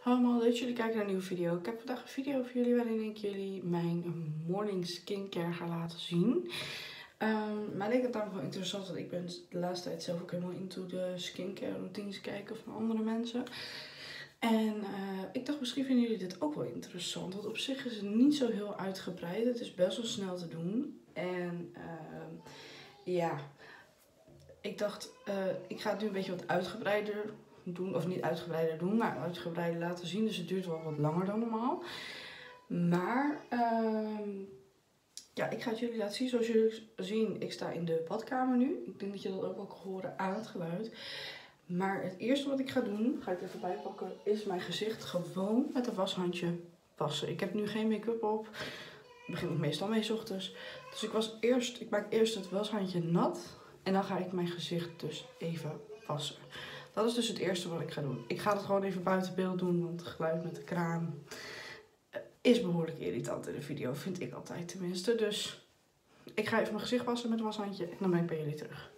Allemaal, leuk dat jullie kijken naar een nieuwe video. Ik heb vandaag een video voor jullie waarin ik jullie mijn morning skincare ga laten zien. Maar ik denk het daarom wel interessant, want ik ben de laatste tijd zelf ook helemaal into de skincare routines kijken van andere mensen. En ik dacht, misschien vinden jullie dit ook wel interessant, want op zich is het niet zo heel uitgebreid. Het is best wel snel te doen. En ja, ik dacht, ik ga het nu een beetje wat uitgebreider doen, of niet uitgebreider doen, maar uitgebreider laten zien. Dus het duurt wel wat langer dan normaal. Maar ja, ik ga het jullie laten zien. Zoals jullie zien, ik sta in de badkamer nu. Ik denk dat je dat ook wel kan horen aan het geluid. Maar het eerste wat ik ga doen, ga ik even bijpakken, is mijn gezicht gewoon met een washandje wassen. Ik heb nu geen make-up op. Daar begin ik meestal mee 's ochtends. Dus ik maak eerst het washandje nat. En dan ga ik mijn gezicht dus even wassen. Dat is dus het eerste wat ik ga doen. Ik ga het gewoon even buiten beeld doen, want het geluid met de kraan is behoorlijk irritant in de video. Vind ik altijd tenminste. Dus ik ga even mijn gezicht wassen met een washandje en dan ben ik bij jullie terug.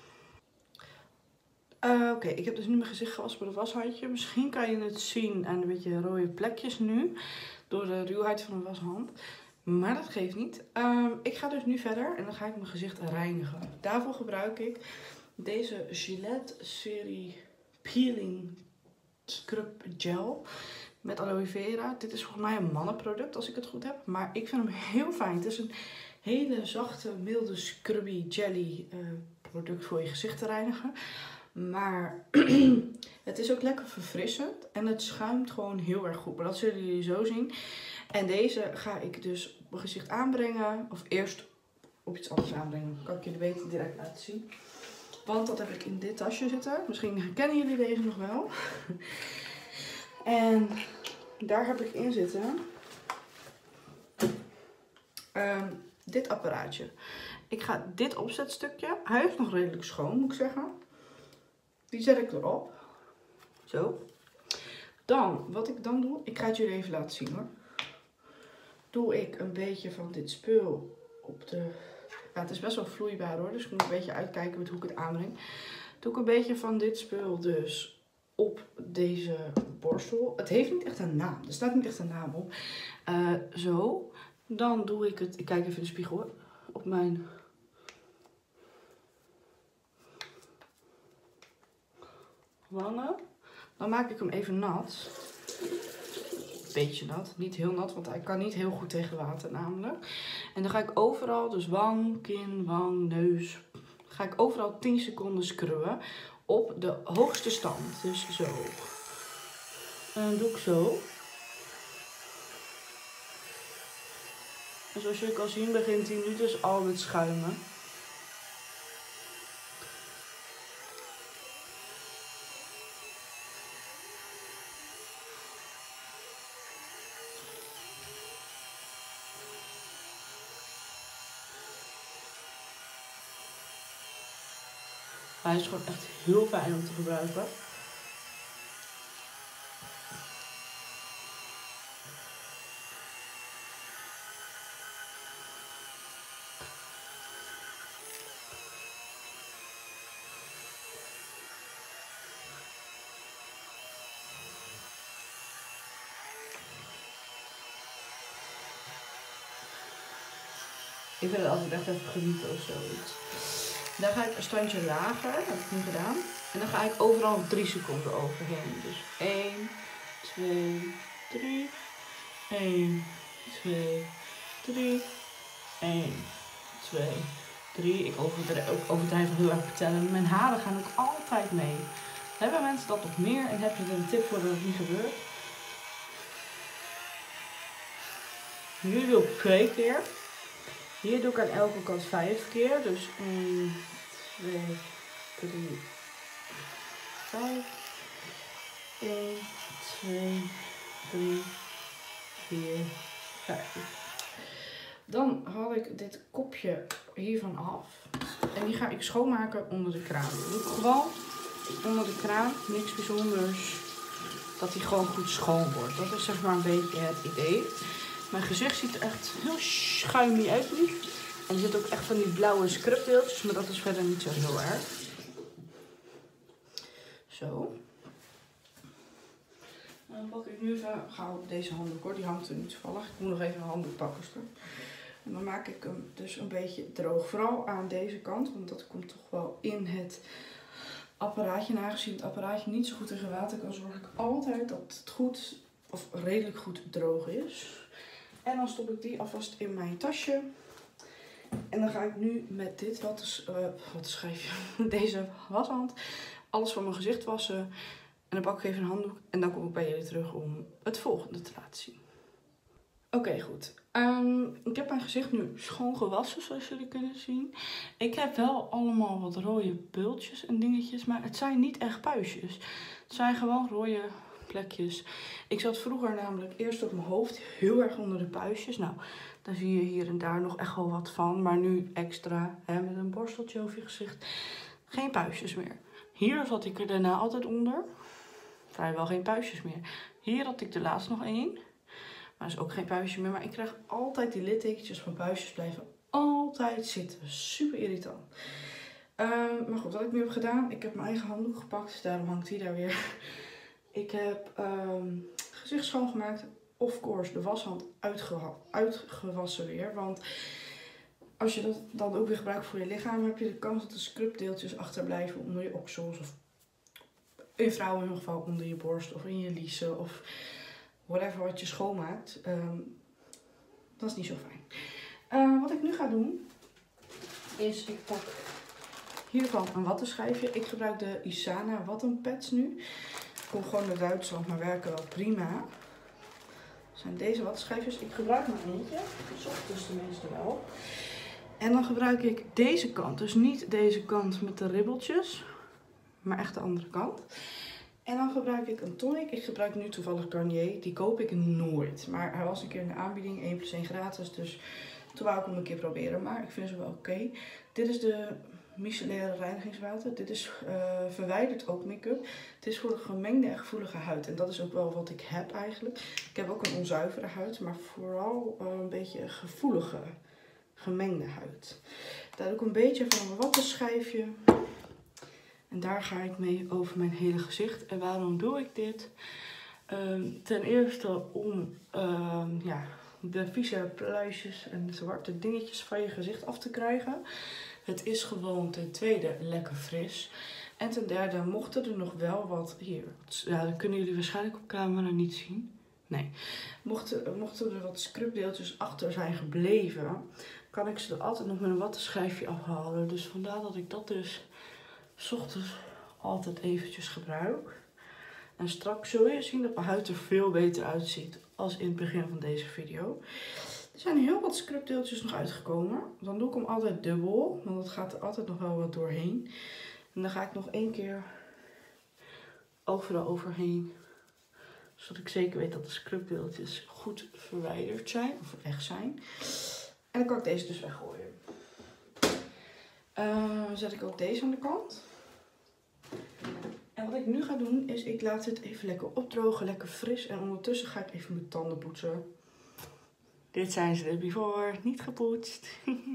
Oké, ik heb dus nu mijn gezicht gewassen met een washandje. Misschien kan je het zien aan een beetje rode plekjes nu. Door de ruwheid van een washand. Maar dat geeft niet. Ik ga dus nu verder en dan ga ik mijn gezicht reinigen. Daarvoor gebruik ik deze Gillette serie Peeling Scrub Gel met aloe vera. Dit is volgens mij een mannenproduct als ik het goed heb. Maar ik vind hem heel fijn. Het is een hele zachte, milde, scrubby jelly product voor je gezicht te reinigen. Maar het is ook lekker verfrissend. En het schuimt gewoon heel erg goed. Maar dat zullen jullie zo zien. En deze ga ik dus op mijn gezicht aanbrengen. Of eerst op iets anders aanbrengen. Kan ik jullie beter direct laten zien. Want dat heb ik in dit tasje zitten. Misschien herkennen jullie deze nog wel. En daar heb ik in zitten dit apparaatje. Ik ga dit opzetstukje. Hij is nog redelijk schoon, moet ik zeggen. Die zet ik erop. Zo. Dan, wat ik dan doe, ik ga het jullie even laten zien hoor. Doe ik een beetje van dit spul op de... Ja, het is best wel vloeibaar hoor, dus ik moet een beetje uitkijken met hoe ik het aanbreng. Doe ik een beetje van dit spul dus op deze borstel. Het heeft niet echt een naam, er staat niet echt een naam op. Zo. Dan doe ik het, ik kijk even in de spiegel hoor, op mijn... wangen. Dan maak ik hem even nat. Beetje nat, niet heel nat, want hij kan niet heel goed tegen water namelijk. En dan ga ik overal, dus wang, kin, wang, neus, ga ik overal 10 seconden scrubben op de hoogste stand. Dus zo. En dan doe ik zo. En zoals jullie kan zien begint hij nu dus al met schuimen. Hij is gewoon echt heel fijn om te gebruiken. Ik vind het altijd echt even genieten of zoiets. Dan ga ik een standje lager, heb ik nu gedaan. En dan ga ik overal 3 seconden overheen. Dus 1, 2, 3. 1, 2, 3. 1, 2, 3. Ik overdrijf heel erg vertellen. Mijn haren gaan ook altijd mee. Hebben mensen dat nog meer en heb je er een tip voor dat het niet gebeurt? Nu doe ik 2 keer. Hier doe ik aan elke kant 5 keer. Dus 1, 2, 3, 5. 1, 2, 3, 4, 5. Dan haal ik dit kopje hiervan af. En die ga ik schoonmaken onder de kraan. Dat doe ik gewoon onder de kraan. Niks bijzonders. Dat die gewoon goed schoon wordt. Dat is zeg maar een beetje het idee. Mijn gezicht ziet er echt heel schuimig uit nu. En er zit ook echt van die blauwe scrubdeeltjes, maar dat is verder niet zo heel erg. Zo. En dan pak ik nu even gauw deze handdoek hoor. Die hangt er niet toevallig. Ik moet nog even een handdoek pakken. En dan maak ik hem dus een beetje droog. Vooral aan deze kant. Want dat komt toch wel in het apparaatje. En aangezien het apparaatje niet zo goed tegen water kan, zorg ik altijd dat het goed of redelijk goed droog is. En dan stop ik die alvast in mijn tasje. En dan ga ik nu met dit deze washand alles van mijn gezicht wassen. En dan pak ik even een handdoek en dan kom ik bij jullie terug om het volgende te laten zien. Oké, goed. Ik heb mijn gezicht nu schoon gewassen, zoals jullie kunnen zien. Ik heb wel allemaal wat rode bultjes en dingetjes, maar het zijn niet echt puistjes. Het zijn gewoon rode plekjes. Ik zat vroeger namelijk eerst op mijn hoofd heel erg onder de puistjes. Nou, daar zie je hier en daar nog echt wel wat van. Maar nu extra, met een borsteltje over je gezicht, geen puistjes meer. Hier zat ik er daarna altijd onder. Vrijwel geen puistjes meer. Hier had ik de laatst nog één. Maar is ook geen puistje meer. Maar ik krijg altijd die littekentjes van puistjes blijven altijd zitten. Super irritant. Maar goed, wat ik nu heb gedaan. Ik heb mijn eigen handdoek gepakt. Daarom hangt die daar weer. Ik heb gezicht schoongemaakt. Of course de washand uitgewassen weer. Want als je dat dan ook weer gebruikt voor je lichaam, heb je de kans dat de scrubdeeltjes achterblijven onder je oksels. Of in vrouwen in ieder geval onder je borst of in je liezen of whatever wat je schoonmaakt. Dat is niet zo fijn. Wat ik nu ga doen is ik pak hiervan een wattenschijfje. Ik gebruik de Isana wattenpads nu. Ik kom gewoon naar Duitsland, maar werken wel prima. Dat zijn deze wattenschijfjes. Ik gebruik maar eentje. Dus ochtends tenminste wel. En dan gebruik ik deze kant. Dus niet deze kant met de ribbeltjes, maar echt de andere kant. En dan gebruik ik een tonic. Ik gebruik nu toevallig Garnier. Die koop ik nooit. Maar hij was een keer in de aanbieding. 1 + 1 gratis. Dus toen wou ik hem een keer proberen. Maar ik vind ze wel oké. Dit is de micellaire reinigingswater. Dit is verwijdert ook make-up. Het is voor de gemengde en gevoelige huid. En dat is ook wel wat ik heb eigenlijk. Ik heb ook een onzuivere huid. Maar vooral een beetje een gevoelige gemengde huid. Daar doe ik een beetje van een wattenschijfje. En daar ga ik mee over mijn hele gezicht. En waarom doe ik dit? Ten eerste om de vieze pluisjes en zwarte dingetjes van je gezicht af te krijgen. Het is gewoon ten tweede lekker fris. En ten derde, mochten er nog wel wat... Hier, dat kunnen jullie waarschijnlijk op camera niet zien. Nee. Mochten er wat scrubdeeltjes achter zijn gebleven, kan ik ze er altijd nog met een wattenschijfje afhalen. Dus vandaar dat ik dat dus 's ochtends altijd eventjes gebruik. En straks zul je zien dat mijn huid er veel beter uitziet als in het begin van deze video. Er zijn heel wat scrubdeeltjes nog uitgekomen. Dan doe ik hem altijd dubbel, want het gaat er altijd nog wel wat doorheen. En dan ga ik nog 1 keer overal overheen, zodat ik zeker weet dat de scrubdeeltjes goed verwijderd zijn of weg zijn. En dan kan ik deze dus weggooien. Zet ik ook deze aan de kant. En wat ik nu ga doen is, ik laat het even lekker opdrogen, lekker fris. En ondertussen ga ik even mijn tanden poetsen. Dit zijn ze er before, niet gepoetst.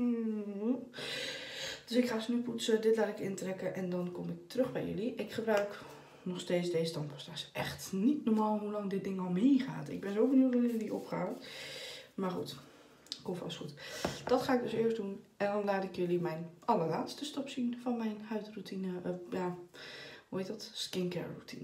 Dus ik ga ze nu poetsen, dit laat ik intrekken en dan kom ik terug bij jullie. Ik gebruik nog steeds deze tandpasta. Het is echt niet normaal hoe lang dit ding al meegaat. Ik ben zo benieuwd hoe jullie die opgaat. Maar goed, komt vast goed. Dat ga ik dus eerst doen. En dan laat ik jullie mijn allerlaatste stap zien van mijn huidroutine. Hoe heet dat? Skincare routine.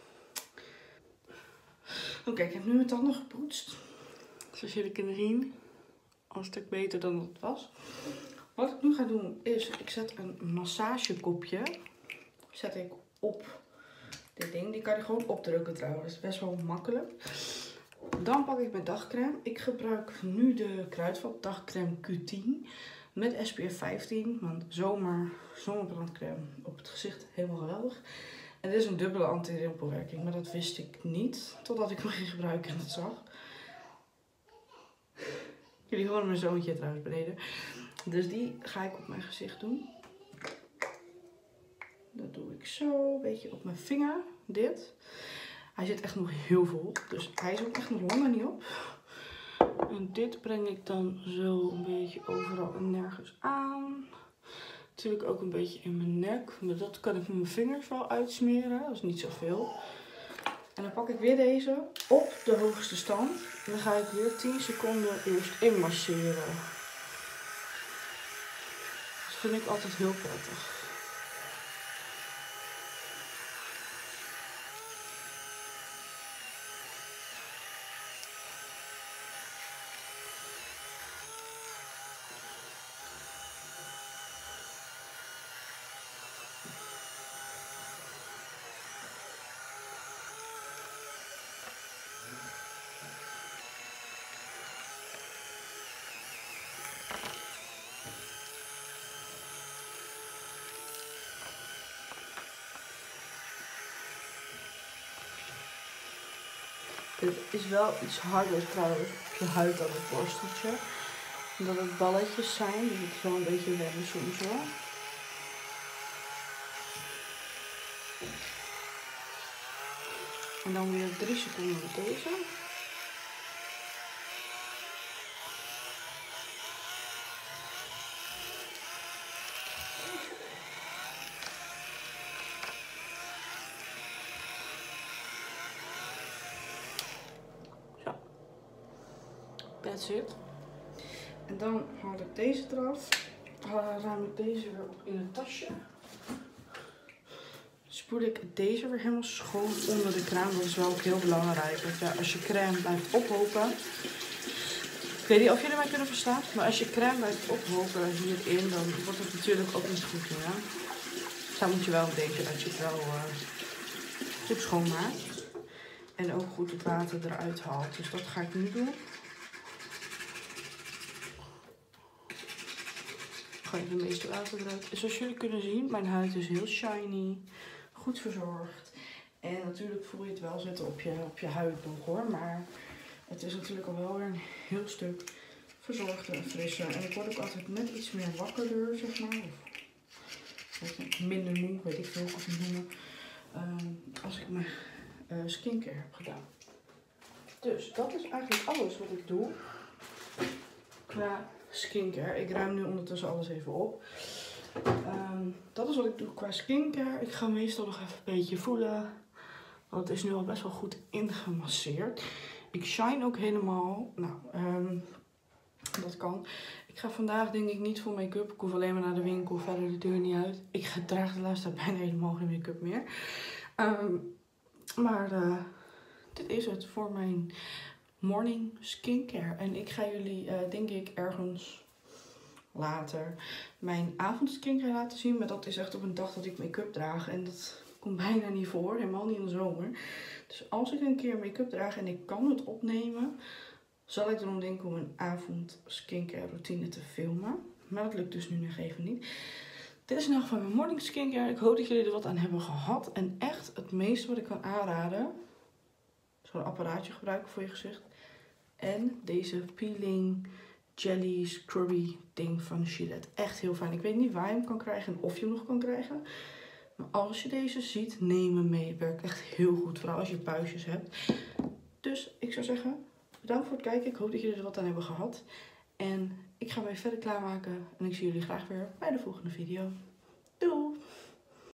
Oké, ik heb nu mijn tanden gepoetst. Zoals jullie kunnen zien, al een stuk beter dan het was. Wat ik nu ga doen is, ik zet een massagekopje zet ik op dit ding. Die kan je gewoon opdrukken trouwens. Dat is best wel makkelijk. Dan pak ik mijn dagcrème. Ik gebruik nu de Kruidvat dagcrème Q10 met SPF 15. Want zomerbrandcrème op het gezicht helemaal geweldig. En dit is een dubbele anti-rimpelwerking, maar dat wist ik niet totdat ik hem ging gebruiken en het zag. Jullie horen mijn zoontje trouwens beneden. Dus die ga ik op mijn gezicht doen. Dat doe ik zo, een beetje op mijn vinger, dit. Hij zit echt nog heel vol, dus hij is ook echt nog langer niet op. En dit breng ik dan zo een beetje overal en nergens aan. Natuurlijk ook een beetje in mijn nek, maar dat kan ik met mijn vingers wel uitsmeren, dat is niet zoveel. En dan pak ik weer deze op de hoogste stand. En dan ga ik weer 10 seconden eerst inmasseren. Dat vind ik altijd heel prettig. Dit is wel iets harder trouwens op je huid dan het borsteltje. Omdat het balletjes zijn, dus het is wel een beetje wennen soms hoor. En dan weer 3 seconden met deze. Zo. That's it. En dan haal ik deze eraf. Ruim ik deze weer op in het tasje. Spoel ik deze weer helemaal schoon onder de crème. Dat is wel ook heel belangrijk. Want ja, als je crème blijft ophopen. Ik weet niet of jullie mij kunnen verstaan. Maar als je crème blijft ophopen hierin, dan wordt het natuurlijk ook niet goed meer. Dus daar moet je wel een beetje dat je het wel goed schoonmaakt. En ook goed het water eruit haalt. Dus dat ga ik nu doen. Gooi de meeste water eruit. En zoals jullie kunnen zien, mijn huid is heel shiny. Goed verzorgd. En natuurlijk voel je het wel zitten op je huid nog hoor. Maar het is natuurlijk al wel weer een heel stuk verzorgder en frisser. En ik word ook altijd net iets meer wakkerder, zeg maar. Of minder moe, weet ik veel hoe ik het moet noemen. Als ik mijn skincare heb gedaan. Dus dat is eigenlijk alles wat ik doe qua skincare. Ik ruim nu ondertussen alles even op. Dat is wat ik doe qua skincare. Ik ga meestal nog even een beetje voelen. Want het is nu al best wel goed ingemasseerd. Ik shine ook helemaal. Nou, dat kan. Ik ga vandaag denk ik niet voor make-up. Ik hoef alleen maar naar de winkel. Verder de deur niet uit. Ik draag de laatste tijd bijna helemaal geen make-up meer. Maar dit is het voor mijn morning skincare. En ik ga jullie denk ik ergens later mijn avond skincare laten zien. Maar dat is echt op een dag dat ik make-up draag. En dat komt bijna niet voor. Helemaal niet in de zomer. Dus als ik een keer make-up draag en ik kan het opnemen, zal ik erom denken om een avond skincare routine te filmen. Maar dat lukt dus nu nog even niet. Dit is in ieder geval mijn morning skincare. Ik hoop dat jullie er wat aan hebben gehad. En echt het meeste wat ik kan aanraden. Zo'n apparaatje gebruiken voor je gezicht. En deze peeling jelly scrubby ding van Gillette. Echt heel fijn. Ik weet niet waar je hem kan krijgen en of je hem nog kan krijgen. Maar als je deze ziet, neem hem mee. Het werkt echt heel goed. Vooral als je puistjes hebt. Dus ik zou zeggen, bedankt voor het kijken. Ik hoop dat jullie er wat aan hebben gehad. En ik ga mij verder klaarmaken. En ik zie jullie graag weer bij de volgende video. Doei!